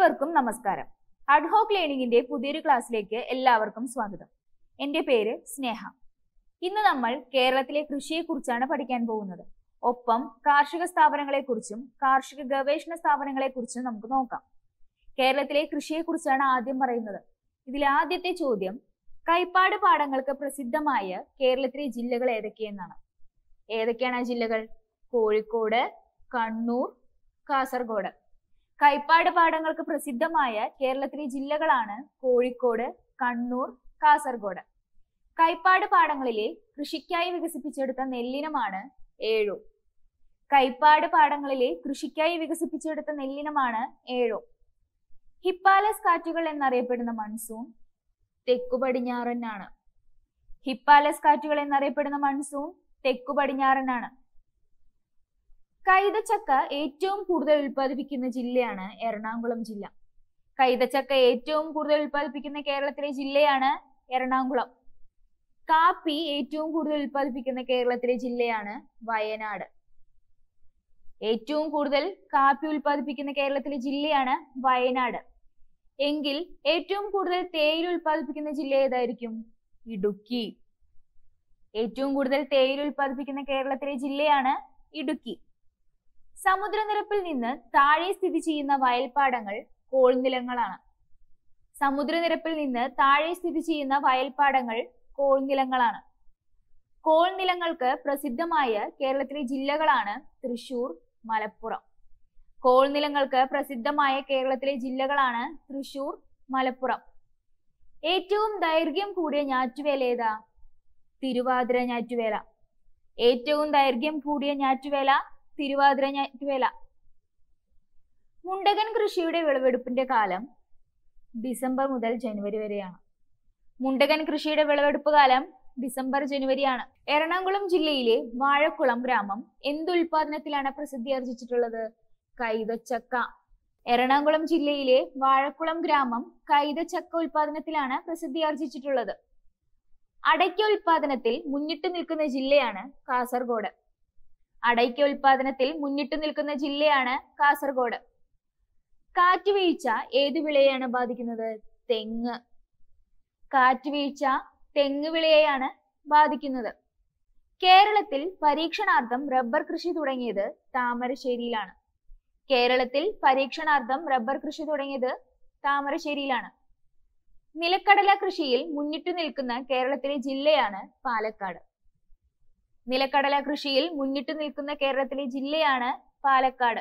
ഏവർക്കും നമസ്കാരം. അഡ്ഹോക്ക് ലേണിംഗിന്റെ പുതിയൊരു ക്ലാസ്സിലേക്ക് എല്ലാവർക്കും സ്വാഗതം. എന്റെ പേര് സ്നേഹ. ഇന്ന് നമ്മൾ കേരളത്തിലെ കൃഷിയെക്കുറിച്ചാണ് പഠിക്കാൻ പോകുന്നത്. ഒപ്പം കാർഷിക സ്ഥാപനങ്ങളെക്കുറിച്ചും കാർഷിക ഗവേഷണ സ്ഥാപനങ്ങളെക്കുറിച്ചും നമുക്ക് നോക്കാം. കേരളത്തിലെ കൃഷിയെക്കുറിച്ചാണ് ആദ്യം പറയുന്നത്. ഇതിൽ ആദ്യത്തെ ചോദ്യം, കൈപ്പാട് പാടങ്ങൾക്ക് പ്രസിദ്ധമായ കേരളത്തിലെ ജില്ലകൾ ഏതൊക്കെയെന്നാണ്. ഏതൊക്കെയാണ് ആ ജില്ലകൾ? കോഴിക്കോട്, കണ്ണൂർ, കാസർഗോഡ്. കൈപ്പാട് പാടങ്ങൾക്ക് പ്രസിദ്ധമായ കേരളത്തിലെ ജില്ലകളാണ് കോഴിക്കോട്, കണ്ണൂർ, കാസർഗോഡ്. കൈപ്പാട് പാടങ്ങളിലെ കൃഷിക്കായി വികസിപ്പിച്ചെടുത്ത നെല്ലിനമാണ് ഏഴു. കൈപ്പാട് പാടങ്ങളിലെ കൃഷിക്കായി വികസിപ്പിച്ചെടുത്ത നെല്ലിനമാണ് ഏഴു. ഹിപ്പാലസ് കാറ്റുകൾ എന്നറിയപ്പെടുന്ന മൺസൂൺ തെക്കു പടിഞ്ഞാറനാണ്. ഹിപ്പാലസ് കാറ്റുകൾ എന്നറിയപ്പെടുന്ന മൺസൂൺ തെക്കു പടിഞ്ഞാറനാണ്. കൈതച്ചക്ക ഏറ്റവും കൂടുതൽ ഉൽപ്പാദിപ്പിക്കുന്ന ജില്ലയാണ് എറണാകുളം ജില്ല. കൈതച്ചക്ക ഏറ്റവും കൂടുതൽ ഉൽപ്പാദിപ്പിക്കുന്ന കേരളത്തിലെ ജില്ലയാണ് എറണാകുളം. കാപ്പി ഏറ്റവും കൂടുതൽ ഉൽപ്പാദിപ്പിക്കുന്ന കേരളത്തിലെ ജില്ലയാണ് വയനാട്. ഏറ്റവും കൂടുതൽ കാപ്പി ഉൽപ്പാദിപ്പിക്കുന്ന കേരളത്തിലെ ജില്ലയാണ് വയനാട്. എങ്കിൽ ഏറ്റവും കൂടുതൽ തേയില ഉൽപ്പാദിപ്പിക്കുന്ന ജില്ല ഏതായിരിക്കും? ഇടുക്കി. ഏറ്റവും കൂടുതൽ തേയില ഉൽപ്പാദിപ്പിക്കുന്ന കേരളത്തിലെ ജില്ലയാണ് ഇടുക്കി. സമുദ്രനിരപ്പിൽ നിന്ന് താഴെ സ്ഥിതി ചെയ്യുന്ന വയൽപ്പാടങ്ങൾ കോൾനിലങ്ങളാണ്. സമുദ്രനിരപ്പിൽ നിന്ന് താഴെ സ്ഥിതി ചെയ്യുന്ന വയൽപ്പാടങ്ങൾ കോൾനിലങ്ങളാണ്. കോൾനിലങ്ങൾക്ക് പ്രസിദ്ധമായ കേരളത്തിലെ ജില്ലകളാണ് തൃശൂർ, മലപ്പുറം. കോൾനിലങ്ങൾക്ക് പ്രസിദ്ധമായ കേരളത്തിലെ ജില്ലകളാണ് തൃശൂർ, മലപ്പുറം. ഏറ്റവും ദൈർഘ്യം കൂടിയ ഞാറ്റുവേല ഏതാ? തിരുവാതിര ഞാറ്റുവേല. ഏറ്റവും ദൈർഘ്യം കൂടിയ ഞാറ്റുവേല തിരുവാതിര ഞാറ്റുവേല. മുണ്ടകൻ കൃഷിയുടെ വിളവെടുപ്പിന്റെ കാലം ഡിസംബർ മുതൽ ജനുവരി വരെയാണ്. മുണ്ടകൻ കൃഷിയുടെ വിളവെടുപ്പ് കാലം ഡിസംബർ, ജനുവരിയാണ്. എറണാകുളം ജില്ലയിലെ വാഴക്കുളം ഗ്രാമം എന്തുൽപാദനത്തിലാണ് പ്രസിദ്ധിയാർജിച്ചിട്ടുള്ളത്? കൈതച്ചക്ക. എറണാകുളം ജില്ലയിലെ വാഴക്കുളം ഗ്രാമം കൈതച്ചക്ക ഉൽപാദനത്തിലാണ് പ്രസിദ്ധിയാർജിച്ചിട്ടുള്ളത്. അടയ്ക്ക ഉൽപാദനത്തിൽ മുന്നിട്ട് നിൽക്കുന്ന ജില്ലയാണ് കാസർഗോഡ്. അടയ്ക്ക ഉൽപാദനത്തിൽ മുന്നിട്ട് നിൽക്കുന്ന ജില്ലയാണ് കാസർഗോഡ്. കാറ്റുവീഴ്ച ഏതു വിളയെയാണ് ബാധിക്കുന്നത്? തെങ്ങ്. കാറ്റുവീഴ്ച തെങ്ങ് വിളയെയാണ് ബാധിക്കുന്നത്. കേരളത്തിൽ പരീക്ഷണാർത്ഥം റബ്ബർ കൃഷി തുടങ്ങിയത് താമരശ്ശേരിയിലാണ്. കേരളത്തിൽ പരീക്ഷണാർത്ഥം റബ്ബർ കൃഷി തുടങ്ങിയത് താമരശ്ശേരിയിലാണ്. നിലക്കടല കൃഷിയിൽ മുന്നിട്ട് നിൽക്കുന്ന കേരളത്തിലെ ജില്ലയാണ് പാലക്കാട്. നിലക്കടല കൃഷിയിൽ മുന്നിട്ട് നിൽക്കുന്ന കേരളത്തിലെ ജില്ലയാണ് പാലക്കാട്.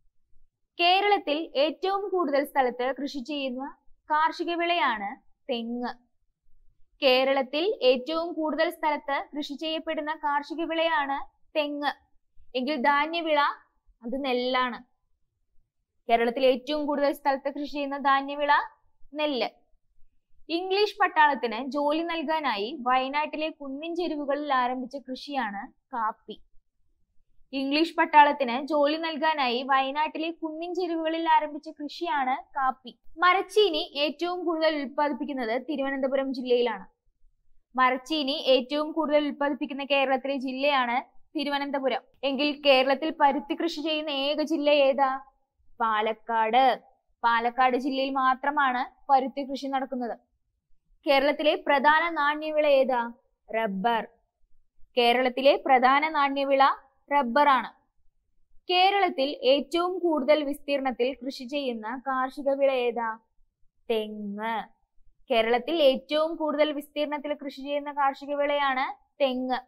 കേരളത്തിൽ ഏറ്റവും കൂടുതൽ സ്ഥലത്ത് കൃഷി ചെയ്യുന്ന കാർഷിക വിളയാണ് തെങ്ങ്. കേരളത്തിൽ ഏറ്റവും കൂടുതൽ സ്ഥലത്ത് കൃഷി ചെയ്യപ്പെടുന്ന കാർഷിക വിളയാണ് തെങ്ങ്. എങ്കിൽ ധാന്യവിള അത് നെല്ലാണ്. കേരളത്തിൽ ഏറ്റവും കൂടുതൽ സ്ഥലത്ത് കൃഷി ചെയ്യുന്ന ധാന്യവിള നെല്ല്. ഇംഗ്ലീഷ് പട്ടാളത്തിന് ജോലി നൽകാനായി വയനാട്ടിലെ കുന്നിൻ ചെരുവുകളിൽ ആരംഭിച്ച കൃഷിയാണ് കാപ്പി. ഇംഗ്ലീഷ് പട്ടാളത്തിന് ജോലി നൽകാനായി വയനാട്ടിലെ കുന്നിൻ ചെരുവുകളിൽ ആരംഭിച്ച കൃഷിയാണ് കാപ്പി. മരച്ചീനി ഏറ്റവും കൂടുതൽ ഉൽപ്പാദിപ്പിക്കുന്നത് തിരുവനന്തപുരം ജില്ലയിലാണ്. മരച്ചീനി ഏറ്റവും കൂടുതൽ ഉൽപ്പാദിപ്പിക്കുന്ന കേരളത്തിലെ ജില്ലയാണ് തിരുവനന്തപുരം. എങ്കിൽ കേരളത്തിൽ പരുത്തി കൃഷി ചെയ്യുന്ന ഏക ജില്ല ഏതാ? പാലക്കാട്. പാലക്കാട് ജില്ലയിൽ മാത്രമാണ് പരുത്തി കൃഷി നടക്കുന്നത്. കേരളത്തിലെ പ്രധാന നാണ്യവിള ഏതാ? റബ്ബർ. കേരളത്തിലെ പ്രധാന നാണ്യവിള റബ്ബർ ആണ്. കേരളത്തിൽ ഏറ്റവും കൂടുതൽ വിസ്തീർണത്തിൽ കൃഷി ചെയ്യുന്ന കാർഷിക വിള ഏതാ? തെങ്ങ്. കേരളത്തിൽ ഏറ്റവും കൂടുതൽ വിസ്തീർണത്തിൽ കൃഷി ചെയ്യുന്ന കാർഷിക വിളയാണ് തെങ്ങ്.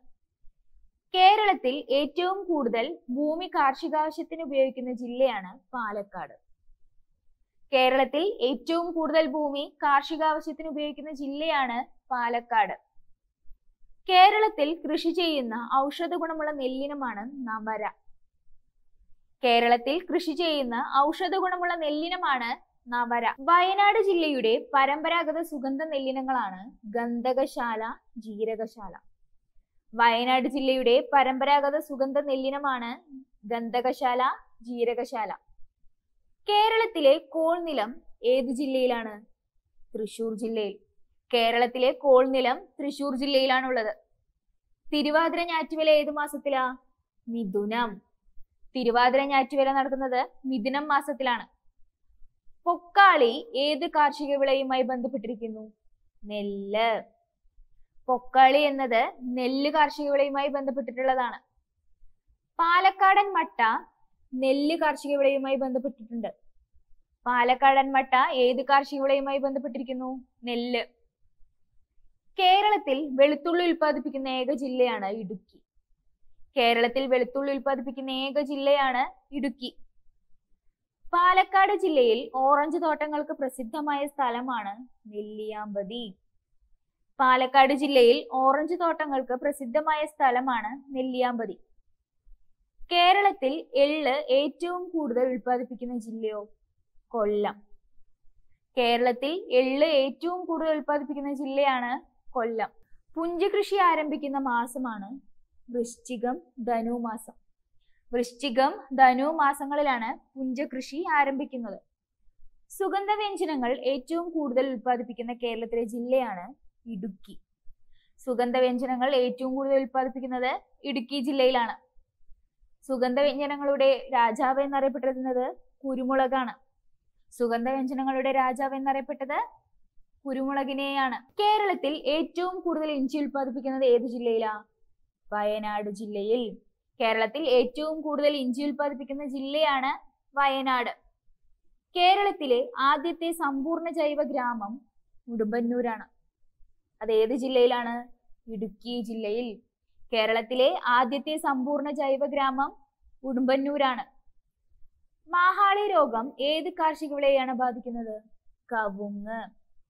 കേരളത്തിൽ ഏറ്റവും കൂടുതൽ ഭൂമി കാർഷികാവശ്യത്തിന് ഉപയോഗിക്കുന്ന ജില്ലയാണ് പാലക്കാട്. കേരളത്തിൽ ഏറ്റവും കൂടുതൽ ഭൂമി കാർഷികാവശ്യത്തിന് ഉപയോഗിക്കുന്ന ജില്ലയാണ് പാലക്കാട്. കേരളത്തിൽ കൃഷി ചെയ്യുന്ന ഔഷധ ഗുണമുള്ള നെല്ലിനമാണ് നവര. കേരളത്തിൽ കൃഷി ചെയ്യുന്ന ഔഷധ ഗുണമുള്ള നെല്ലിനമാണ് നവര. വയനാട് ജില്ലയുടെ പരമ്പരാഗത സുഗന്ധ നെല്ലിനങ്ങളാണ് ഗന്ധകശാല, ജീരകശാല. വയനാട് ജില്ലയുടെ പരമ്പരാഗത സുഗന്ധ നെല്ലിനമാണ് ഗന്ധകശാല, ജീരകശാല. കേരളത്തിലെ കോൾനിലം ഏത് ജില്ലയിലാണ്? തൃശൂർ ജില്ലയിൽ. കേരളത്തിലെ കോൾനിലം തൃശൂർ ജില്ലയിലാണുള്ളത്. തിരുവാതിര ഞാറ്റുവേല ഏതു മാസത്തിലാ? മിഥുനം. തിരുവാതിര ഞാറ്റുവേല നടക്കുന്നത് മിഥുനം മാസത്തിലാണ്. പൊക്കാളി ഏത് കാർഷിക വിളയുമായി ബന്ധപ്പെട്ടിരിക്കുന്നു? നെല്ല്. പൊക്കാളി എന്നത് നെല്ല് കാർഷിക വിളയുമായി ബന്ധപ്പെട്ടിട്ടുള്ളതാണ്. പാലക്കാടൻ മട്ട നെല്ല് കാർഷിക വിളയുമായി ബന്ധപ്പെട്ടിട്ടുണ്ട്. പാലക്കാടൻ മട്ട ഏത് കാർഷിക വിളയുമായി ബന്ധപ്പെട്ടിരിക്കുന്നു? നെല്ല്. കേരളത്തിൽ വെളുത്തുള്ളി ഉൽപ്പാദിപ്പിക്കുന്ന ഏക ജില്ലയാണ് ഇടുക്കി. കേരളത്തിൽ വെളുത്തുള്ളി ഉൽപ്പാദിപ്പിക്കുന്ന ഏക ജില്ലയാണ് ഇടുക്കി. പാലക്കാട് ജില്ലയിൽ ഓറഞ്ച് തോട്ടങ്ങൾക്ക് പ്രസിദ്ധമായ സ്ഥലമാണ് നെല്ലിയാമ്പതി. പാലക്കാട് ജില്ലയിൽ ഓറഞ്ച് തോട്ടങ്ങൾക്ക് പ്രസിദ്ധമായ സ്ഥലമാണ് നെല്ലിയാമ്പതി. കേരളത്തിൽ എള്ള് ഏറ്റവും കൂടുതൽ ഉൽപ്പാദിപ്പിക്കുന്ന ജില്ലയോ? കൊല്ലം. കേരളത്തിൽ എള്ള് ഏറ്റവും കൂടുതൽ ഉൽപ്പാദിപ്പിക്കുന്ന ജില്ലയാണ് കൊല്ലം. പുഞ്ചകൃഷി ആരംഭിക്കുന്ന മാസമാണ് വൃശ്ചികം, ധനുമാസം. വൃശ്ചികം, ധനു മാസങ്ങളിലാണ് പുഞ്ചകൃഷി ആരംഭിക്കുന്നത്. സുഗന്ധവ്യഞ്ജനങ്ങൾ ഏറ്റവും കൂടുതൽ ഉൽപ്പാദിപ്പിക്കുന്ന കേരളത്തിലെ ജില്ലയാണ് ഇടുക്കി. സുഗന്ധവ്യഞ്ജനങ്ങൾ ഏറ്റവും കൂടുതൽ ഉൽപ്പാദിപ്പിക്കുന്നത് ഇടുക്കി ജില്ലയിലാണ്. സുഗന്ധവ്യഞ്ജനങ്ങളുടെ രാജാവ് എന്നറിയപ്പെട്ടിരുന്നത് കുരുമുളകാണ്. സുഗന്ധവ്യഞ്ജനങ്ങളുടെ രാജാവ് എന്നറിയപ്പെട്ടത് കുരുമുളകിനെയാണ്. കേരളത്തിൽ ഏറ്റവും കൂടുതൽ ഇഞ്ചി ഉൽപ്പാദിപ്പിക്കുന്നത് ഏത് ജില്ലയിലാ? വയനാട് ജില്ലയിൽ. കേരളത്തിൽ ഏറ്റവും കൂടുതൽ ഇഞ്ചി ഉൽപ്പാദിപ്പിക്കുന്ന ജില്ലയാണ് വയനാട്. കേരളത്തിലെ ആദ്യത്തെ സമ്പൂർണ്ണ ജൈവ ഗ്രാമം ഉടുമ്പന്നൂരാണ്. അത് ഏത് ജില്ലയിലാണ്? ഇടുക്കി ജില്ലയിൽ. കേരളത്തിലെ ആദ്യത്തെ സമ്പൂർണ്ണ ജൈവ ഗ്രാമം ഉടുമ്പന്നൂരാണ്. മാഹാളി രോഗം ഏത് കാർഷിക വിളയെയാണ് ബാധിക്കുന്നത്? കവുങ്ങ്.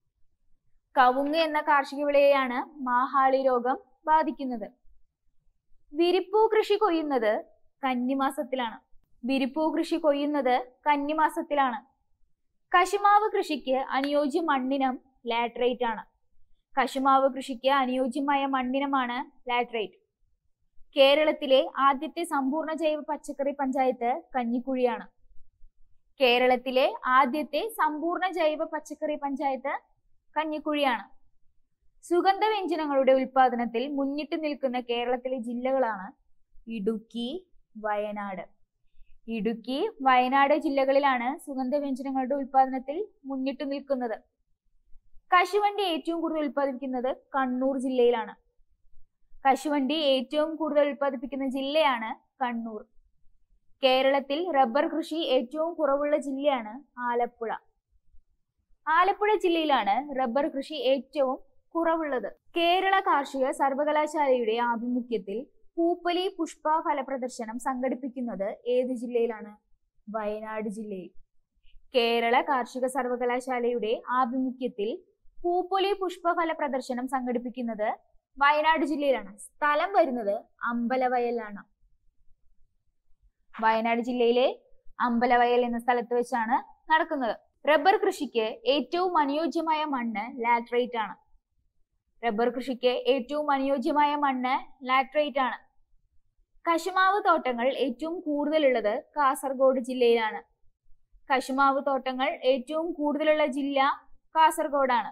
കവുങ്ങ് എന്ന കാർഷിക വിളയെയാണ് മാഹാളി രോഗം ബാധിക്കുന്നത്. വിരിപ്പൂ കൃഷി കൊയ്യുന്നത് കന്നിമാസത്തിലാണ്. വിരിപ്പൂ കൃഷി കൊയ്യുന്നത് കന്നിമാസത്തിലാണ്. കശുമാവ് കൃഷിക്ക് അനുയോജ്യ മണ്ണിനം ലാറ്ററൈറ്റ് ആണ്. കശുമാവ് കൃഷിക്ക് അനുയോജ്യമായ മണ്ണിനമാണ് ലാറ്ററൈറ്റ്. കേരളത്തിലെ ആദ്യത്തെ സമ്പൂർണ്ണ ജൈവ പച്ചക്കറി പഞ്ചായത്ത് കഞ്ഞിക്കുഴിയാണ്. കേരളത്തിലെ ആദ്യത്തെ സമ്പൂർണ്ണ ജൈവ പച്ചക്കറി പഞ്ചായത്ത് കഞ്ഞിക്കുഴിയാണ്. സുഗന്ധവ്യഞ്ജനങ്ങളുടെ ഉൽപാദനത്തിൽ മുന്നിട്ട് നിൽക്കുന്ന കേരളത്തിലെ ജില്ലകളാണ് ഇടുക്കി, വയനാട്. ഇടുക്കി, വയനാട് ജില്ലകളിലാണ് സുഗന്ധവ്യഞ്ജനങ്ങളുടെ ഉൽപാദനത്തിൽ മുന്നിട്ട് നിൽക്കുന്നത്. കശുവണ്ടി ഏറ്റവും കൂടുതൽ ഉൽപ്പാദിപ്പിക്കുന്നത് കണ്ണൂർ ജില്ലയിലാണ്. കശുവണ്ടി ഏറ്റവും കൂടുതൽ ഉൽപ്പാദിപ്പിക്കുന്ന ജില്ലയാണ് കണ്ണൂർ. കേരളത്തിൽ റബ്ബർ കൃഷി ഏറ്റവും കുറവുള്ള ജില്ലയാണ് ആലപ്പുഴ. ആലപ്പുഴ ജില്ലയിലാണ് റബ്ബർ കൃഷി ഏറ്റവും കുറവുള്ളത്. കേരള കാർഷിക സർവകലാശാലയുടെ ആഭിമുഖ്യത്തിൽ പൂപ്പലി പുഷ്പ ഫല പ്രദർശനം സംഘടിപ്പിക്കുന്നത് ഏത് ജില്ലയിലാണ്? വയനാട് ജില്ലയിൽ. കേരള കാർഷിക സർവകലാശാലയുടെ ആഭിമുഖ്യത്തിൽ പൂപ്പൊലി പുഷ്പഫല പ്രദർശനം സംഘടിപ്പിക്കുന്നത് വയനാട് ജില്ലയിലാണ്. സ്ഥലം വരുന്നത് അമ്പലവയലാണ്. വയനാട് ജില്ലയിലെ അമ്പലവയൽ എന്ന സ്ഥലത്ത് വെച്ചാണ് നടക്കുന്നത്. റബ്ബർ കൃഷിക്ക് ഏറ്റവും അനുയോജ്യമായ മണ്ണ് ലാറ്ററൈറ്റ് ആണ്. റബ്ബർ കൃഷിക്ക് ഏറ്റവും അനുയോജ്യമായ മണ്ണ് ലാറ്ററൈറ്റ് ആണ്. കശുമാവ് തോട്ടങ്ങൾ ഏറ്റവും കൂടുതലുള്ളത് കാസർഗോഡ് ജില്ലയിലാണ്. കശുമാവ് തോട്ടങ്ങൾ ഏറ്റവും കൂടുതലുള്ള ജില്ല കാസർഗോഡാണ്.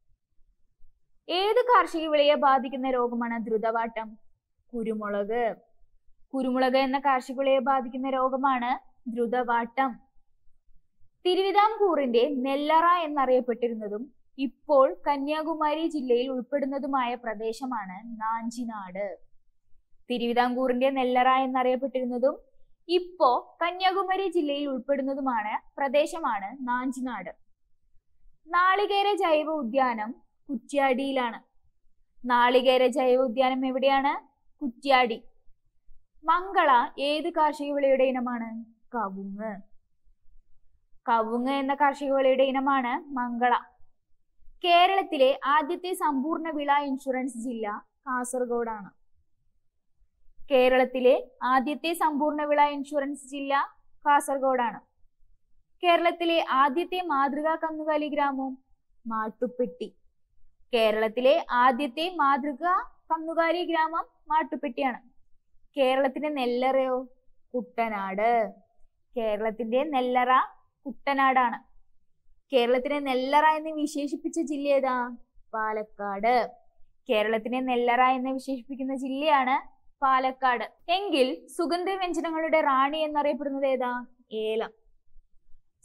ഏത് കാർഷിക വിളയെ ബാധിക്കുന്ന രോഗമാണ് ദ്രുതവാട്ടം? കുരുമുളക്. കുരുമുളക് എന്ന കാർഷിക വിളയെ ബാധിക്കുന്ന രോഗമാണ് ദ്രുതവാട്ടം. തിരുവിതാംകൂറിന്റെ നെല്ലറ എന്നറിയപ്പെട്ടിരുന്നതും ഇപ്പോൾ കന്യാകുമാരി ജില്ലയിൽ ഉൾപ്പെടുന്നതുമായ പ്രദേശമാണ് നാഞ്ചിനാട്. തിരുവിതാംകൂറിന്റെ നെല്ലറ എന്നറിയപ്പെട്ടിരുന്നതും ഇപ്പോ കന്യാകുമാരി ജില്ലയിൽ ഉൾപ്പെടുന്നതുമാണ് പ്രദേശമാണ് നാഞ്ചിനാട്. നാളികേര ജൈവ ഉദ്യാനം കുറ്റ്യാടിയിലാണ്. നാളികേര ജൈവ ഉദ്യാനം എവിടെയാണ്? കുറ്റ്യാടി. മംഗള ഏത് കാർഷിക വിളയുടെ ഇനമാണ്? കവുങ്ങ്. കവുങ്ങ് എന്ന കാർഷിക വിളയുടെ ഇനമാണ് മംഗള. കേരളത്തിലെ ആദ്യത്തെ സമ്പൂർണ്ണ വിള ഇൻഷുറൻസ് ജില്ല കാസർഗോഡാണ്. കേരളത്തിലെ ആദ്യത്തെ സമ്പൂർണ്ണ വിള ഇൻഷുറൻസ് ജില്ല കാസർഗോഡാണ്. കേരളത്തിലെ ആദ്യത്തെ മാതൃകാ കന്നുകാലി ഗ്രാമം മാട്ടുപ്പെട്ടി. കേരളത്തിലെ ആദ്യത്തെ മാതൃകാ കന്നുകാലി ഗ്രാമം മാട്ടുപ്പെട്ടിയാണ്. കേരളത്തിന്റെ നെല്ലറയോ? കുട്ടനാട്. കേരളത്തിന്റെ നെല്ലറ കുട്ടനാടാണ്. കേരളത്തിനെ നെല്ലറ എന്ന് വിശേഷിപ്പിച്ച ജില്ല ഏതാ? പാലക്കാട്. കേരളത്തിനെ നെല്ലറ എന്ന് വിശേഷിപ്പിക്കുന്ന ജില്ലയാണ് പാലക്കാട്. എങ്കിൽ സുഗന്ധവ്യഞ്ജനങ്ങളുടെ റാണി എന്നറിയപ്പെടുന്നത് ഏതാ? ഏലം.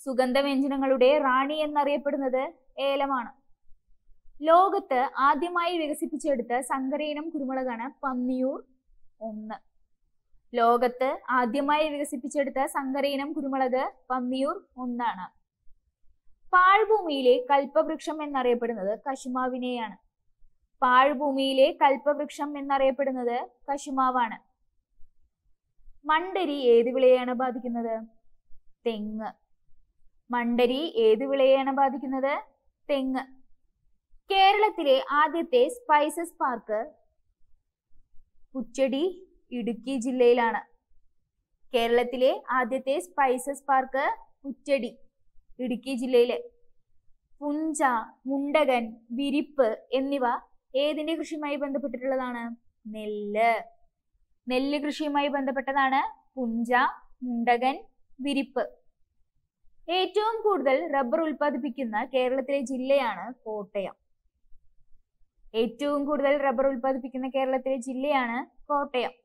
സുഗന്ധവ്യഞ്ജനങ്ങളുടെ റാണി എന്നറിയപ്പെടുന്നത് ഏലമാണ്. ലോകത്ത് ആദ്യമായി വികസിപ്പിച്ചെടുത്ത സങ്കരയിനം കുരുമുളകാണ് പന്നിയൂർ 1. ലോകത്ത് ആദ്യമായി വികസിപ്പിച്ചെടുത്ത സങ്കരയിനം കുരുമുളക് പന്നിയൂർ 1 ആണ്. പാഴ്ഭൂമിയിലെ കൽപ്പവൃക്ഷം എന്നറിയപ്പെടുന്നത് കശുമാവിനെയാണ്. പാഴ്ഭൂമിയിലെ കൽപ്പവൃക്ഷം എന്നറിയപ്പെടുന്നത് കശുമാവാണ്. മണ്ടരി ഏത് വിളയെയാണ് ബാധിക്കുന്നത്? തെങ്ങ്. മണ്ടരി ഏത് വിളയെയാണ് ബാധിക്കുന്നത്? തെങ്ങ്. കേരളത്തിലെ ആദ്യത്തെ സ്പൈസസ് പാർക്ക് പുച്ചടി ഇടുക്കി ജില്ലയിലാണ്. കേരളത്തിലെ ആദ്യത്തെ സ്പൈസസ് പാർക്ക് പുച്ചടി ഇടുക്കി ജില്ലയിലെ. പുഞ്ച, മുണ്ടകൻ, വിരിപ്പ് എന്നിവ ഏതിന്റെ കൃഷിയുമായി ബന്ധപ്പെട്ടിട്ടുള്ളതാണ്? നെല്ല്. നെല്ല് കൃഷിയുമായി ബന്ധപ്പെട്ടതാണ് പുഞ്ച, മുണ്ടകൻ, വിരിപ്പ്. ഏറ്റവും കൂടുതൽ റബ്ബർ ഉൽപ്പാദിപ്പിക്കുന്ന കേരളത്തിലെ ജില്ലയാണ് കോട്ടയം. ഏറ്റവും കൂടുതൽ റബ്ബർ ഉൽപ്പാദിപ്പിക്കുന്ന കേരളത്തിലെ ജില്ലയാണ് കോട്ടയം.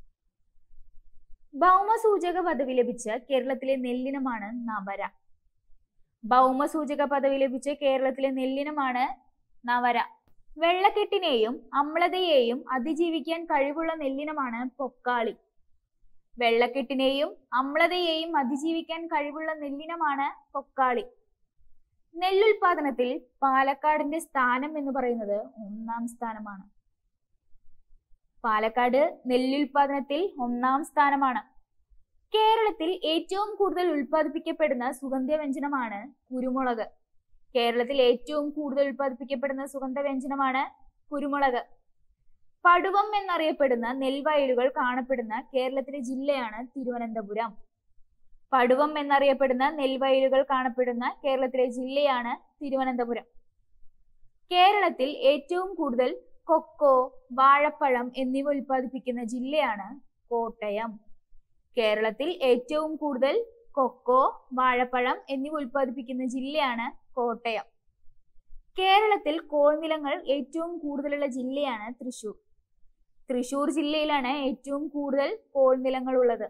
ഭൗമസൂചക പദവി ലഭിച്ച കേരളത്തിലെ നെല്ലിനമാണ് നവര. ഭൗമസൂചക പദവി ലഭിച്ച കേരളത്തിലെ നെല്ലിനമാണ് നവര. വെള്ളക്കെട്ടിനെയും അമ്ലതയെയും അതിജീവിക്കാൻ കഴിവുള്ള നെല്ലിനമാണ് പൊക്കാളി. വെള്ളക്കെട്ടിനെയും അമ്ലതയെയും അതിജീവിക്കാൻ കഴിവുള്ള നെല്ലിനമാണ് പൊക്കാളി. നെല്ലുൽപാദനത്തിൽ പാലക്കാടിന്റെ സ്ഥാനം എന്ന് പറയുന്നത് 1-ാം സ്ഥാനമാണ്. പാലക്കാട് നെല്ലുൽപാദനത്തിൽ 1-ാം സ്ഥാനമാണ്. കേരളത്തിൽ ഏറ്റവും കൂടുതൽ ഉൽപ്പാദിപ്പിക്കപ്പെടുന്ന സുഗന്ധവ്യഞ്ജനമാണ് കുരുമുളക്. കേരളത്തിൽ ഏറ്റവും കൂടുതൽ ഉൽപ്പാദിപ്പിക്കപ്പെടുന്ന സുഗന്ധവ്യഞ്ജനമാണ് കുരുമുളക്. പടുവം എന്നറിയപ്പെടുന്ന നെൽവയലുകൾ കാണപ്പെടുന്ന കേരളത്തിലെ ജില്ലയാണ് തിരുവനന്തപുരം. പടുവം എന്നറിയപ്പെടുന്ന നെൽവയലുകൾ കാണപ്പെടുന്ന കേരളത്തിലെ ജില്ലയാണ് തിരുവനന്തപുരം. കേരളത്തിൽ ഏറ്റവും കൂടുതൽ കൊക്കോ, വാഴപ്പഴം എന്നിവ ഉൽപ്പാദിപ്പിക്കുന്ന ജില്ലയാണ് കോട്ടയം. കേരളത്തിൽ ഏറ്റവും കൂടുതൽ കൊക്കോ, വാഴപ്പഴം എന്നിവ ഉൽപ്പാദിപ്പിക്കുന്ന ജില്ലയാണ് കോട്ടയം. കേരളത്തിൽ കോൾനിലങ്ങൾ ഏറ്റവും കൂടുതലുള്ള ജില്ലയാണ് തൃശൂർ. തൃശൂർ ജില്ലയിലാണ് ഏറ്റവും കൂടുതൽ കോൾനിലങ്ങൾ ഉള്ളത്.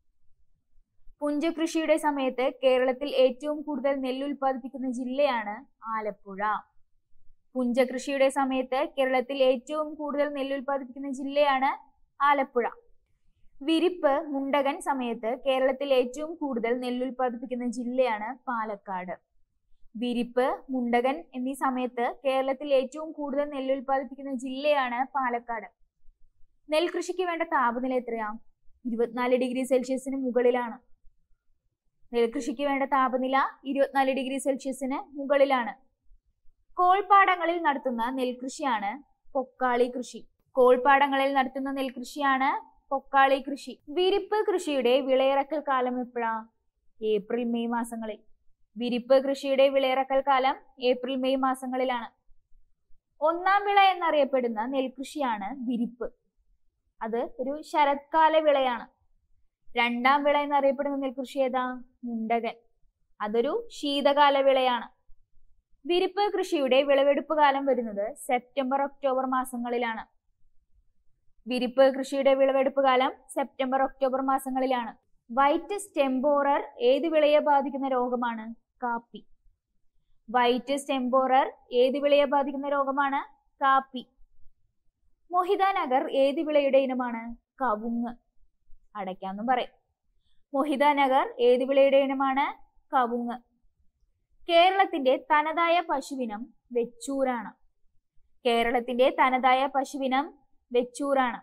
പുഞ്ചകൃഷിയുടെ സമയത്ത് കേരളത്തിൽ ഏറ്റവും കൂടുതൽ നെല്ല് ഉൽപ്പാദിപ്പിക്കുന്ന ജില്ലയാണ് ആലപ്പുഴ. പുഞ്ചകൃഷിയുടെ സമയത്ത് കേരളത്തിൽ ഏറ്റവും കൂടുതൽ നെല്ല് ഉൽപ്പാദിപ്പിക്കുന്ന ജില്ലയാണ് ആലപ്പുഴ. വിരിപ്പ്, മുണ്ടകൻ സമയത്ത് കേരളത്തിൽ ഏറ്റവും കൂടുതൽ നെല്ല് ഉൽപ്പാദിപ്പിക്കുന്ന ജില്ലയാണ് പാലക്കാട്. വിരിപ്പ്, മുണ്ടകൻ എന്നീ സമയത്ത് കേരളത്തിൽ ഏറ്റവും കൂടുതൽ നെല്ല് ഉൽപ്പാദിപ്പിക്കുന്ന ജില്ലയാണ് പാലക്കാട്. നെൽകൃഷിക്ക് വേണ്ട താപനില എത്രയാ? 24 ഡിഗ്രി സെൽഷ്യസിന് മുകളിലാണ്. നെൽകൃഷിക്ക് വേണ്ട താപനില 24 ഡിഗ്രി സെൽഷ്യസിന് മുകളിലാണ്. കോൾപ്പാടങ്ങളിൽ നടത്തുന്ന നെൽകൃഷിയാണ് പൊക്കാളി കൃഷി. കോൾപ്പാടങ്ങളിൽ നടത്തുന്ന നെൽകൃഷിയാണ് പൊക്കാളി കൃഷി. വിരിപ്പ് കൃഷിയുടെ വിളയിറക്കൽ കാലം എപ്പോഴാ? ഏപ്രിൽ മെയ് മാസങ്ങളിൽ. വിരിപ്പ് കൃഷിയുടെ വിളയിറക്കൽ കാലം ഏപ്രിൽ മെയ് മാസങ്ങളിലാണ്. 1-ാം വിള എന്നറിയപ്പെടുന്ന നെൽകൃഷിയാണ് വിരിപ്പ്. അത് ഒരു ശരത്കാല വിളയാണ്. 2-ാം വിള എന്നറിയപ്പെടുന്ന നെൽകൃഷി ഏതാ? മുണ്ടകൻ. അതൊരു ശീതകാല വിളയാണ്. വിരിപ്പ് കൃഷിയുടെ വിളവെടുപ്പ് കാലം വരുന്നത് സെപ്റ്റംബർ ഒക്ടോബർ മാസങ്ങളിലാണ്. വിരിപ്പ് കൃഷിയുടെ വിളവെടുപ്പ് കാലം സെപ്റ്റംബർ ഒക്ടോബർ മാസങ്ങളിലാണ്. വൈറ്റ് സ്റ്റെം ബോറർ ഏത് വിളയെ ബാധിക്കുന്ന രോഗമാണ്? കാപ്പി. വൈറ്റ് സ്റ്റെം ബോറർ ഏത് വിളയെ ബാധിക്കുന്ന രോഗമാണ്? കാപ്പി. മൊഹിതാനഗർ ഏത് വിളയുടെ ഇനമാണ്? കവുങ്ങ്. അടയ്ക്കാന്നും പറയും. മൊഹിതാനഗർ ഏത് വിളയുടെ ഇനമാണ്? കവുങ്ങ്. കേരളത്തിന്റെ തനതായ പശുവിനം വെച്ചൂരാണ്. കേരളത്തിന്റെ തനതായ പശുവിനം വെച്ചൂരാണ്.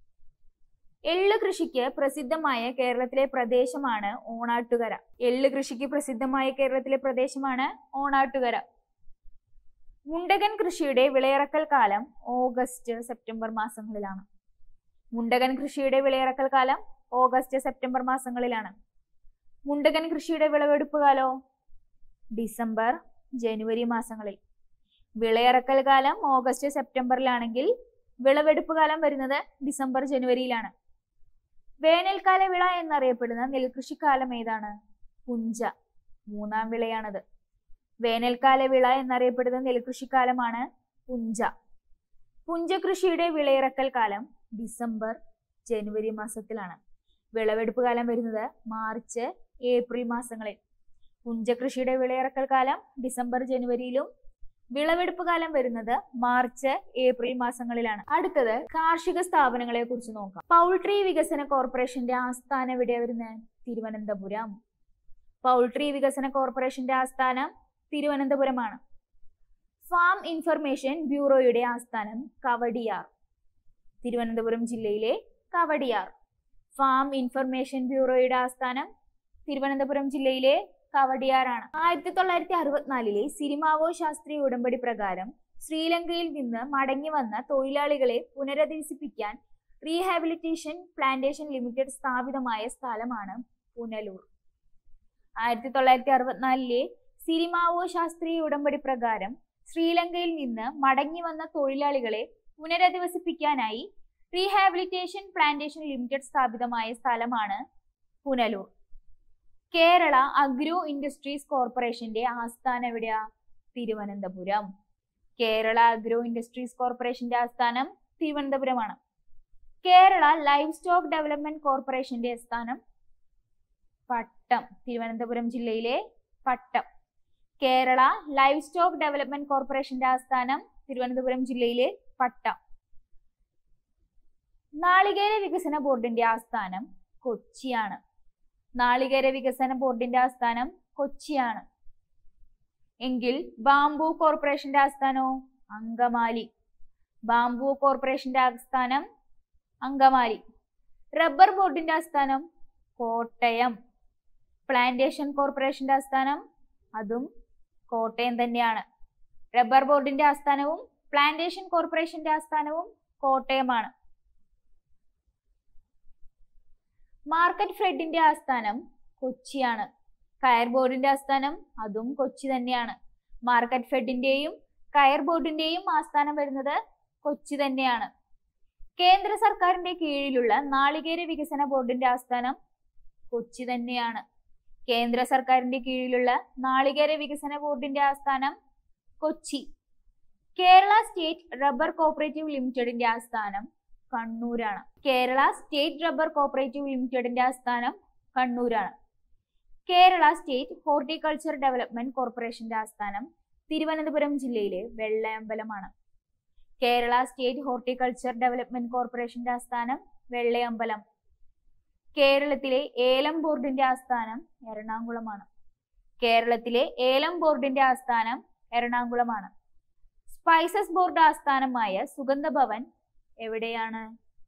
എള്ള് കൃഷിക്ക് പ്രസിദ്ധമായ കേരളത്തിലെ പ്രദേശമാണ് ഓണാട്ടുകര. എള്ള് കൃഷിക്ക് പ്രസിദ്ധമായ കേരളത്തിലെ പ്രദേശമാണ് ഓണാട്ടുകര. മുണ്ടകൻ കൃഷിയുടെ വിളയിറക്കൽ കാലം ഓഗസ്റ്റ് സെപ്റ്റംബർ മാസങ്ങളിലാണ്. മുണ്ടകൻ കൃഷിയുടെ വിളയിറക്കൽ കാലം ഓഗസ്റ്റ് സെപ്റ്റംബർ മാസങ്ങളിലാണ്. മുണ്ടകൻ കൃഷിയുടെ വിളവെടുപ്പ് കാലോ? ഡിസംബർ ജനുവരി മാസങ്ങളിൽ. വിളയിറക്കൽ കാലം ഓഗസ്റ്റ് സെപ്റ്റംബറിലാണെങ്കിൽ വിളവെടുപ്പ് കാലം വരുന്നത് ഡിസംബർ ജനുവരിയിലാണ്. വേനൽക്കാല വിള എന്നറിയപ്പെടുന്ന നെൽകൃഷിക്കാലം ഏതാണ്? പുഞ്ച. 3-ാം വിളയാണത്. വേനൽക്കാല വിള എന്നറിയപ്പെടുന്ന നെൽകൃഷിക്കാലമാണ് പുഞ്ച. പുഞ്ചകൃഷിയുടെ വിളയിറക്കൽ കാലം ഡിസംബർ ജനുവരി മാസത്തിലാണ്. വിളവെടുപ്പ് കാലം വരുന്നത് മാർച്ച് ഏപ്രിൽ മാസങ്ങളിൽ. പുഞ്ചകൃഷിയുടെ വിളയിറക്കൽ കാലം ഡിസംബർ ജനുവരിയിലും വിളവെടുപ്പ് കാലം വരുന്നത് മാർച്ച് ഏപ്രിൽ മാസങ്ങളിലാണ്. അടുത്തത് കാർഷിക സ്ഥാപനങ്ങളെ കുറിച്ച് നോക്കാം. പൗൾട്രി വികസന കോർപ്പറേഷന്റെ ആസ്ഥാനം എവിടെയാ വരുന്നത്? തിരുവനന്തപുരം. പൗൾട്രി വികസന കോർപ്പറേഷന്റെ ആസ്ഥാനം തിരുവനന്തപുരമാണ്. ഫാം ഇൻഫർമേഷൻ ബ്യൂറോയുടെ ആസ്ഥാനം കവടിയാർ. തിരുവനന്തപുരം ജില്ലയിലെ കവടിയാർ. ഫാം ഇൻഫർമേഷൻ ബ്യൂറോയുടെ ആസ്ഥാനം തിരുവനന്തപുരം ജില്ലയിലെ കവടിയാറാണ്. 1964 സിരിമാവോ ശാസ്ത്രീയ ഉടമ്പടി പ്രകാരം ശ്രീലങ്കയിൽ നിന്ന് മടങ്ങി വന്ന തൊഴിലാളികളെ പുനരധിവസിപ്പിക്കാൻ റീഹാബിലിറ്റേഷൻ പ്ലാന്റേഷൻ ലിമിറ്റഡ് സ്ഥാപിതമായ സ്ഥലമാണ് പുനലൂർ. 1964 സിരിമാവോ ശാസ്ത്രീയ ഉടമ്പടി പ്രകാരം ശ്രീലങ്കയിൽ നിന്ന് മടങ്ങി വന്ന തൊഴിലാളികളെ പുനരധിവസിപ്പിക്കാനായി റീഹാബിലിറ്റേഷൻ പ്ലാന്റേഷൻ ലിമിറ്റഡ് സ്ഥാപിതമായ സ്ഥലമാണ് പുനലൂർ. കേരള അഗ്രോ ഇൻഡസ്ട്രീസ് കോർപ്പറേഷന്റെ ആസ്ഥാനം എവിടെയാ? തിരുവനന്തപുരം. കേരള അഗ്രോ ഇൻഡസ്ട്രീസ് കോർപ്പറേഷന്റെ ആസ്ഥാനം തിരുവനന്തപുരമാണ്. കേരള ലൈവ് സ്റ്റോക്ക് ഡെവലപ്മെന്റ് കോർപ്പറേഷന്റെ ആസ്ഥാനം പട്ടം. തിരുവനന്തപുരം ജില്ലയിലെ Pattom. Kerala livestock development കോർപ്പറേഷന്റെ ആസ്ഥാനം തിരുവനന്തപുരം ജില്ലയിലെ പട്ടം. നാളികേര വികസന ബോർഡിന്റെ ആസ്ഥാനം കൊച്ചിയാണ്. നാളികേര വികസന ബോർഡിന്റെ ആസ്ഥാനം കൊച്ചിയാണ്. എങ്കിൽ ബാംബു കോർപ്പറേഷന്റെ ആസ്ഥാനോ? അങ്കമാലി. ബാംബു കോർപ്പറേഷന്റെ ആസ്ഥാനം അങ്കമാലി. റബ്ബർ ബോർഡിന്റെ ആസ്ഥാനം കോട്ടയം. പ്ലാന്റേഷൻ കോർപ്പറേഷന്റെ ആസ്ഥാനം അതും കോട്ടയം തന്നെയാണ്. റബ്ബർ ബോർഡിന്റെ ആസ്ഥാനവും പ്ലാന്റേഷൻ കോർപ്പറേഷന്റെ ആസ്ഥാനവും കോട്ടയമാണ്. മാർക്കറ്റ് ഫെഡിന്റെ ആസ്ഥാനം കൊച്ചിയാണ്. കയർ ബോർഡിന്റെ ആസ്ഥാനം അതും കൊച്ചി തന്നെയാണ്. മാർക്കറ്റ് ഫെഡിന്റെയും കയർ ബോർഡിന്റെയും ആസ്ഥാനം വരുന്നത് കൊച്ചി തന്നെയാണ്. കേന്ദ്ര സർക്കാരിന്റെ കീഴിലുള്ള നാളികേര വികസന ബോർഡിന്റെ ആസ്ഥാനം കൊച്ചി തന്നെയാണ്. കേന്ദ്ര സർക്കാരിന്റെ കീഴിലുള്ള നാളികേര വികസന ബോർഡിന്റെ ആസ്ഥാനം Kochi. Kerala state rubber cooperative ലിമിറ്റഡിന്റെ ആസ്ഥാനം കണ്ണൂരാണ്. കേരള സ്റ്റേറ്റ് റബ്ബർ കോഓപ്പറേറ്റീവ് ലിമിറ്റഡിന്റെ ആസ്ഥാനം കണ്ണൂരാണ്. കേരള സ്റ്റേറ്റ് ഹോർട്ടിക്കൾച്ചർ ഡെവലപ്മെന്റ് കോർപ്പറേഷന്റെ ആസ്ഥാനം തിരുവനന്തപുരം ജില്ലയിലെ വെള്ളയമ്പലമാണ്. കേരള സ്റ്റേറ്റ് ഹോർട്ടിക്കൾച്ചർ ഡെവലപ്മെന്റ് കോർപ്പറേഷന്റെ ആസ്ഥാനം വെള്ളയമ്പലം. കേരളത്തിലെ ഏലം ബോർഡിന്റെ ആസ്ഥാനം എറണാകുളമാണ്. കേരളത്തിലെ ഏലം ബോർഡിന്റെ ആസ്ഥാനം എറണാകുളമാണ്. സ്പൈസസ് ബോർഡ് ആസ്ഥാനമായ സുഗന്ധഭവൻ എവിടെയാണ്?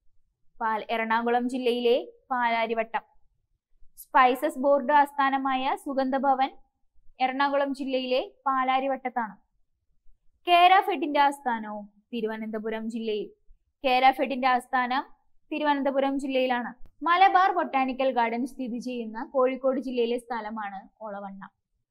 എറണാകുളം ജില്ലയിലെ പാലാരിവട്ടം. സ്പൈസസ് ബോർഡ് ആസ്ഥാനമായ സുഗന്ധഭവൻ എറണാകുളം ജില്ലയിലെ പാലാരിവട്ടത്താണ്. കേര ഫെഡിന്റെ ആസ്ഥാനവും തിരുവനന്തപുരം ജില്ലയിൽ. കേര ഫെഡിന്റെ ആസ്ഥാനം തിരുവനന്തപുരം ജില്ലയിലാണ്. മലബാർ ബൊട്ടാണിക്കൽ ഗാർഡൻ സ്ഥിതി ചെയ്യുന്ന കോഴിക്കോട് ജില്ലയിലെ സ്ഥലമാണ് ഒളവണ്ണ.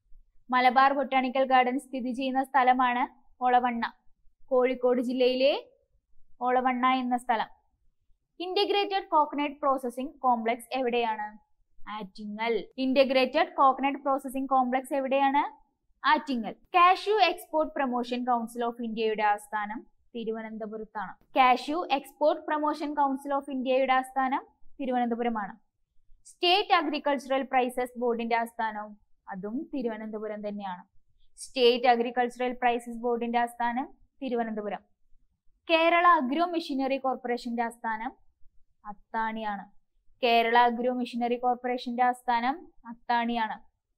മലബാർ ബൊട്ടാണിക്കൽ ഗാർഡൻ സ്ഥിതി ചെയ്യുന്ന സ്ഥലമാണ് ഒളവണ്ണ, കോഴിക്കോട് ജില്ലയിലെ ഒളവണ്ണ എന്ന സ്ഥലം. ഇന്റഗ്രേറ്റഡ് കോക്കനട്ട് പ്രോസസിംഗ് കോംപ്ലക്സ് എവിടെയാണ്? Attingal. Integrated coconut processing complex എവിടെയാണ്? Attingal. Cashew export promotion council of ഇന്ത്യയുടെ ആസ്ഥാനം തിരുവനന്തപുരത്താണ്. Cashew export promotion council of ഇന്ത്യയുടെ ആസ്ഥാനം തിരുവനന്തപുരമാണ്. സ്റ്റേറ്റ് അഗ്രികൾച്ചറൽ പ്രൈസസ് ബോർഡിന്റെ ആസ്ഥാനവും അതും തിരുവനന്തപുരം തന്നെയാണ്. സ്റ്റേറ്റ് അഗ്രികൾച്ചറൽ പ്രൈസസ് ബോർഡിന്റെ ആസ്ഥാനം തിരുവനന്തപുരം. കേരള അഗ്രോ മെഷീനറി കോർപ്പറേഷന്റെ ആസ്ഥാനം അത്താണിയാണ്. കേരള അഗ്രോ മെഷീനറി കോർപ്പറേഷന്റെ ആസ്ഥാനം അത്താണിയാണ്.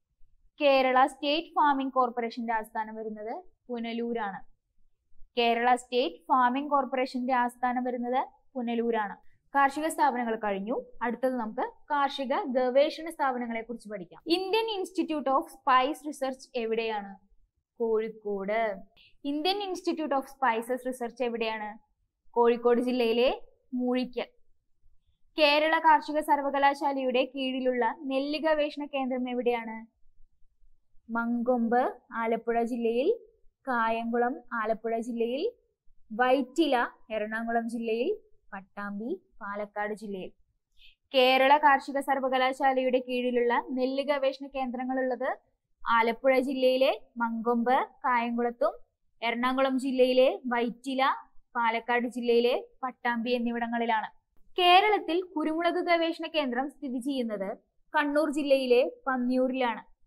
കേരള സ്റ്റേറ്റ് ഫാമിംഗ് കോർപ്പറേഷന്റെ ആസ്ഥാനം വരുന്നത് പുനലൂരാണ്. കേരള സ്റ്റേറ്റ് ഫാമിംഗ് കോർപ്പറേഷന്റെ ആസ്ഥാനം വരുന്നത് പുനലൂരാണ്. കാർഷിക സ്ഥാപനങ്ങൾ കഴിഞ്ഞു. അടുത്തത് നമുക്ക് കാർഷിക ഗവേഷണ സ്ഥാപനങ്ങളെ കുറിച്ച് പഠിക്കാം. Indian institute of spice research എവിടെയാണ്? Kozhikode. Indian institute of spices research എവിടെയാണ്? കോഴിക്കോട് ജില്ലയിലെ മൂഴിക്കൽ. കേരള കാർഷിക സർവകലാശാലയുടെ കീഴിലുള്ള നെല്ല് ഗവേഷണ കേന്ദ്രം എവിടെയാണ്? മങ്കൊമ്പ് ആലപ്പുഴ ജില്ലയിൽ, കായംകുളം ആലപ്പുഴ ജില്ലയിൽ, വൈറ്റില എറണാകുളം ജില്ലയിൽ, പട്ടാമ്പി പാലക്കാട് ജില്ലയിൽ. കേരള കാർഷിക സർവകലാശാലയുടെ കീഴിലുള്ള നെല്ല് ഗവേഷണ കേന്ദ്രങ്ങളുള്ളത് ആലപ്പുഴ ജില്ലയിലെ മങ്കൊമ്പ് കായംകുളത്തും എറണാകുളം ജില്ലയിലെ വൈറ്റില, പാലക്കാട് ജില്ലയിലെ പട്ടാമ്പി എന്നിവിടങ്ങളിലാണ്. കേരളത്തിൽ കുരുമുളക് ഗവേഷണ കേന്ദ്രം സ്ഥിതി ചെയ്യുന്നത് കണ്ണൂർ ജില്ലയിലെ പന്നിയൂരിലാണ്.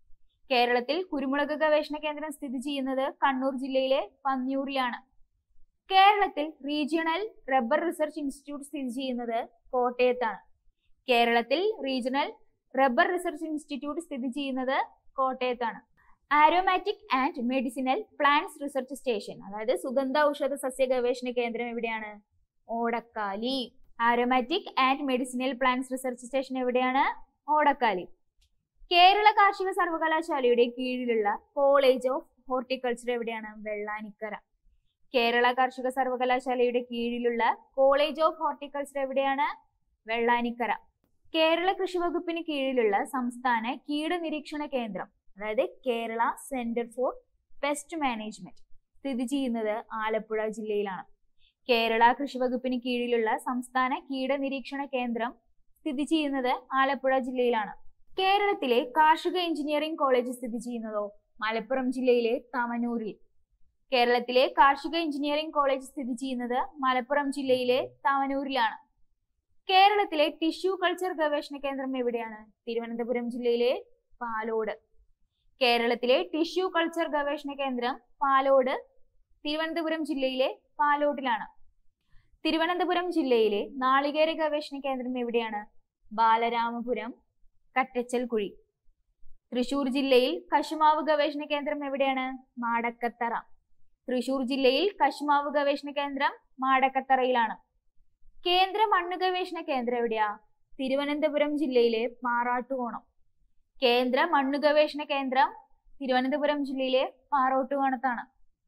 കേരളത്തിൽ കുരുമുളക് ഗവേഷണ കേന്ദ്രം സ്ഥിതി ചെയ്യുന്നത് കണ്ണൂർ ജില്ലയിലെ പന്നിയൂരിലാണ്. കേരളത്തിൽ റീജിയണൽ റബ്ബർ റിസർച്ച് ഇൻസ്റ്റിറ്റ്യൂട്ട് സ്ഥിതി ചെയ്യുന്നത് കോട്ടയത്താണ്. കേരളത്തിൽ റീജിയണൽ റബ്ബർ റിസർച്ച് ഇൻസ്റ്റിറ്റ്യൂട്ട് സ്ഥിതി ചെയ്യുന്നത് കോട്ടയത്താണ്. Aromatic and medicinal plants research station, അതായത് സുഗന്ധ ഔഷധ സസ്യ ഗവേഷണ കേന്ദ്രം എവിടെയാണ്? Odakkali. Aromatic and medicinal plants research station എവിടെയാണ്? ഓടക്കാലി. കേരള കാർഷിക സർവകലാശാലയുടെ കീഴിലുള്ള കോളേജ് ഓഫ് ഹോർട്ടിക്കൾച്ചർ എവിടെയാണ്? വെള്ളാനിക്കര. കേരള കാർഷിക സർവകലാശാലയുടെ കീഴിലുള്ള കോളേജ് ഓഫ് ഹോർട്ടിക്കൾച്ചർ എവിടെയാണ്? വെള്ളാനിക്കര. കേരള കൃഷി വകുപ്പിന് കീഴിലുള്ള സംസ്ഥാന കീടനിരീക്ഷണ കേന്ദ്രം, അതായത് Kerala centre for pest management, സ്ഥിതി ചെയ്യുന്നത് ആലപ്പുഴ ജില്ലയിലാണ്. കേരള കൃഷി വകുപ്പിന് കീഴിലുള്ള സംസ്ഥാന കീടനിരീക്ഷണ കേന്ദ്രം സ്ഥിതി ചെയ്യുന്നത് ആലപ്പുഴ ജില്ലയിലാണ്. കേരളത്തിലെ കാർഷിക എഞ്ചിനീയറിംഗ് കോളേജ് സ്ഥിതി ചെയ്യുന്നതോ? മലപ്പുറം ജില്ലയിലെ തവനൂരിൽ. കേരളത്തിലെ കാർഷിക എഞ്ചിനീയറിംഗ് കോളേജ് സ്ഥിതി ചെയ്യുന്നത് മലപ്പുറം ജില്ലയിലെ തവനൂരിലാണ്. കേരളത്തിലെ ടിഷ്യൂ കൾച്ചർ ഗവേഷണ കേന്ദ്രം എവിടെയാണ്? തിരുവനന്തപുരം ജില്ലയിലെ പാലോട്. കേരളത്തിലെ ടിഷ്യൂ കൾച്ചർ ഗവേഷണ കേന്ദ്രം പാലോട്, തിരുവനന്തപുരം ജില്ലയിലെ പാലോട്ടിലാണ്. തിരുവനന്തപുരം ജില്ലയിലെ നാളികേര ഗവേഷണ കേന്ദ്രം എവിടെയാണ്? ബാലരാമപുരം കട്ടച്ചൽകുഴി. തൃശൂർ ജില്ലയിൽ കശുമാവ് ഗവേഷണ കേന്ദ്രം എവിടെയാണ്? മാടക്കത്തറ. തൃശൂർ ജില്ലയിൽ കശുമാവ് ഗവേഷണ കേന്ദ്രം മാടക്കത്തറയിലാണ്. കേന്ദ്ര മണ്ണ് ഗവേഷണ കേന്ദ്രം എവിടെയാ? തിരുവനന്തപുരം ജില്ലയിലെ മാറാട്ടുകോണം. കേന്ദ്ര മണ്ണ് ഗവേഷണ കേന്ദ്രം തിരുവനന്തപുരം ജില്ലയിലെ പാറോട്ടുകോണത്താണ്.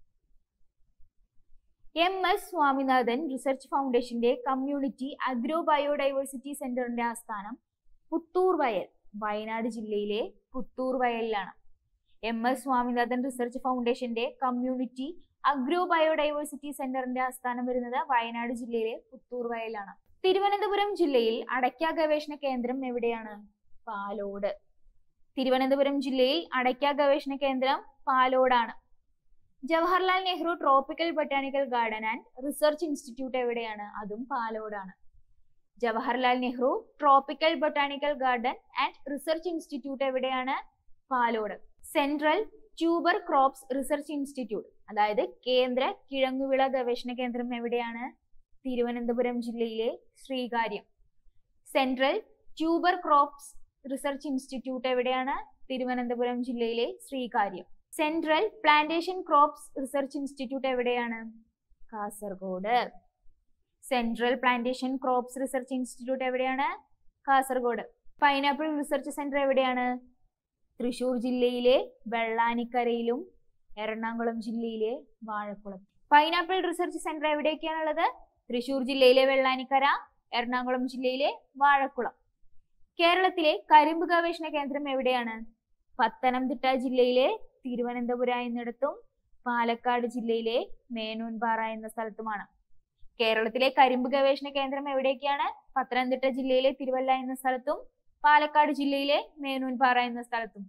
MS സ്വാമിനാഥൻ റിസർച്ച് ഫൗണ്ടേഷന്റെ കമ്മ്യൂണിറ്റി അഗ്രോ ബയോഡൈവേഴ്സിറ്റി സെന്ററിന്റെ ആസ്ഥാനം പുത്തൂർ വയൽ, വയനാട് ജില്ലയിലെ പുത്തൂർ വയലിലാണ്. MS സ്വാമിനാഥൻ റിസർച്ച് ഫൗണ്ടേഷന്റെ കമ്മ്യൂണിറ്റി അഗ്രോ ബയോഡൈവേഴ്സിറ്റി സെന്ററിന്റെ ആസ്ഥാനം വരുന്നത് വയനാട് ജില്ലയിലെ പുത്തൂർ വയലാണ്. തിരുവനന്തപുരം ജില്ലയിൽ അടയ്ക്ക ഗവേഷണ കേന്ദ്രം എവിടെയാണ്? പാലോട്. തിരുവനന്തപുരം ജില്ലയിൽ അടയ്ക്ക ഗവേഷണ കേന്ദ്രം പാലോടാണ്. Jawaharlal Nehru tropical botanical garden and research institute എവിടെയാണ്? അതും പാലോടാണ്. Jawaharlal Nehru tropical botanical garden and research institute എവിടെയാണ്? പാലോട്. Central tuber crops research institute, അതായത് കേന്ദ്ര കിഴങ്ങുവിള ഗവേഷണ കേന്ദ്രം എവിടെയാണ്? തിരുവനന്തപുരം ജില്ലയിലെ Sreekaryam. Central tuber crops research institute എവിടെയാണ്? തിരുവനന്തപുരം ജില്ലയിലെ Sreekaryam. Central plantation crops research institute എവിടെയാണ്? Kasaragod. Central plantation crops research institute എവിടെയാണ്? കാസർഗോഡ്. പൈനാപ്പിൾ റിസർച്ച് സെന്റർ എവിടെയാണ്? തൃശൂർ ജില്ലയിലെ വെള്ളാനിക്കരയിലും എറണാകുളം ജില്ലയിലെ വാഴക്കുളം. പൈനാപ്പിൾ റിസർച്ച് സെന്റർ എവിടെയൊക്കെയാണുള്ളത്? തൃശൂർ ജില്ലയിലെ വെള്ളാനിക്കര, എറണാകുളം ജില്ലയിലെ വാഴക്കുളം. കേരളത്തിലെ കരിമ്പ് ഗവേഷണ കേന്ദ്രം എവിടെയാണ്? പത്തനംതിട്ട ജില്ലയിലെ തിരുവനന്തപുര എന്നിടത്തും പാലക്കാട് ജില്ലയിലെ മേനൂൻപാറ എന്ന സ്ഥലത്തുമാണ്. കേരളത്തിലെ കരിമ്പ് ഗവേഷണ കേന്ദ്രം എവിടെയൊക്കെയാണ്? പത്തനംതിട്ട ജില്ലയിലെ തിരുവല്ല എന്ന സ്ഥലത്തും പാലക്കാട് ജില്ലയിലെ മേനൂൻപാറ എന്ന സ്ഥലത്തും.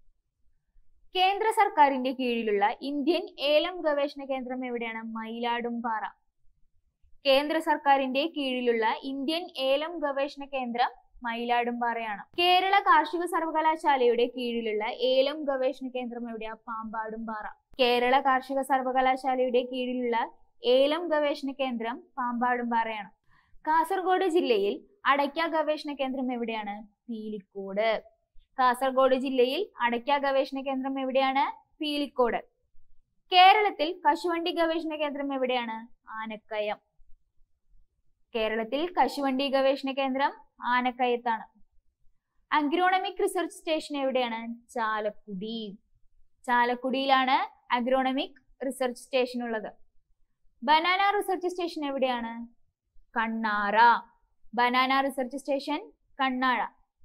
കേന്ദ്ര സർക്കാരിന്റെ കീഴിലുള്ള ഇന്ത്യൻ ഏലം ഗവേഷണ കേന്ദ്രം എവിടെയാണ്? മയിലാടുംപാറ. കേന്ദ്ര സർക്കാരിന്റെ കീഴിലുള്ള ഇന്ത്യൻ ഏലം ഗവേഷണ കേന്ദ്രം മയിലാടുംപാറയാണ്. കേരള കാർഷിക സർവകലാശാലയുടെ കീഴിലുള്ള ഏലം ഗവേഷണ കേന്ദ്രം എവിടെയാ? പാമ്പാടുംപാറ. കേരള കാർഷിക സർവകലാശാലയുടെ കീഴിലുള്ള ഏലം ഗവേഷണ കേന്ദ്രം പാമ്പാടുംപാറയാണ്. കാസർഗോഡ് ജില്ലയിൽ അടയ്ക്ക ഗവേഷണ കേന്ദ്രം എവിടെയാണ്? പീലിക്കോട്. കാസർഗോഡ് ജില്ലയിൽ അടയ്ക്ക ഗവേഷണ കേന്ദ്രം എവിടെയാണ്? പീലിക്കോട്. കേരളത്തിൽ കശുവണ്ടി ഗവേഷണ കേന്ദ്രം എവിടെയാണ്? ആനക്കയം. കേരളത്തിൽ കശുവണ്ടി ഗവേഷണ കേന്ദ്രം ആനക്കയത്താണ്. അഗ്രോണമിക് റിസർച്ച് സ്റ്റേഷൻ എവിടെയാണ്? ചാലക്കുടി. ചാലക്കുടിയിലാണ് അഗ്രോണമിക് റിസർച്ച് സ്റ്റേഷൻ ഉള്ളത്. ബനാന റിസർച്ച് സ്റ്റേഷൻ എവിടെയാണ്? Kannara. Banana research station Kannara.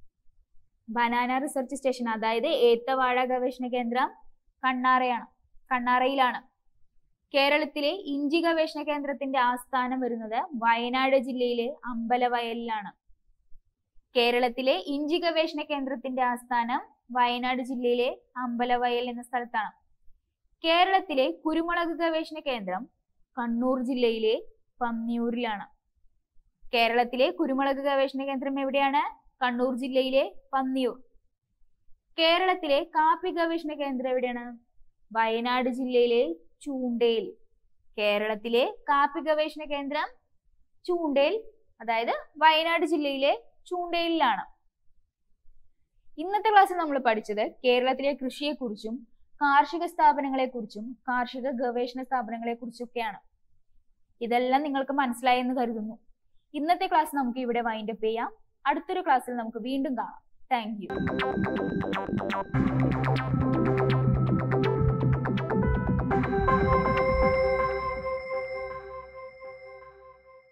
Banana research station, അതായത് ഏത്തവാഴ ഗവേഷണ കേന്ദ്രം കണ്ണാറയിലാണ്. കേരളത്തിലെ ഇഞ്ചി ഗവേഷണ കേന്ദ്രത്തിന്റെ ആസ്ഥാനം വരുന്നത് വയനാട് ജില്ലയിലെ അമ്പലവയലിലാണ്. കേരളത്തിലെ ഇഞ്ചി ഗവേഷണ കേന്ദ്രത്തിന്റെ ആസ്ഥാനം വയനാട് ജില്ലയിലെ അമ്പലവയൽ എന്ന സ്ഥലത്താണ്. കേരളത്തിലെ കുരുമുളക് ഗവേഷണ കേന്ദ്രം കണ്ണൂർ ജില്ലയിലെ പന്നിയൂരിലാണ്. കേരളത്തിലെ കുരുമുളക് ഗവേഷണ കേന്ദ്രം എവിടെയാണ്? കണ്ണൂർ ജില്ലയിലെ പന്നിയൂർ. കേരളത്തിലെ കാപ്പി ഗവേഷണ കേന്ദ്രം എവിടെയാണ്? വയനാട് ജില്ലയിലെ ചൂണ്ടേൽ. കേരളത്തിലെ കാപ്പി ഗവേഷണ കേന്ദ്രം ചൂണ്ടേൽ, അതായത് വയനാട് ജില്ലയിലെ ചൂണ്ടേലിലാണ്. ഇന്നത്തെ ക്ലാസ്സിൽ നമ്മൾ പഠിച്ചത് കേരളത്തിലെ കൃഷിയെക്കുറിച്ചും കാർഷിക സ്ഥാപനങ്ങളെക്കുറിച്ചും കാർഷിക ഗവേഷണ സ്ഥാപനങ്ങളെക്കുറിച്ചൊക്കെയാണ്. ഇതെല്ലാം നിങ്ങൾക്ക് മനസ്സിലായി എന്ന് കരുതുന്നു. ഇന്നത്തെ ക്ലാസ് നമുക്ക് ഇവിടെ വൈൻഡപ്പ് ചെയ്യാം. അടുത്തൊരു ക്ലാസ്സിൽ നമുക്ക് വീണ്ടും കാണാം. Thank U.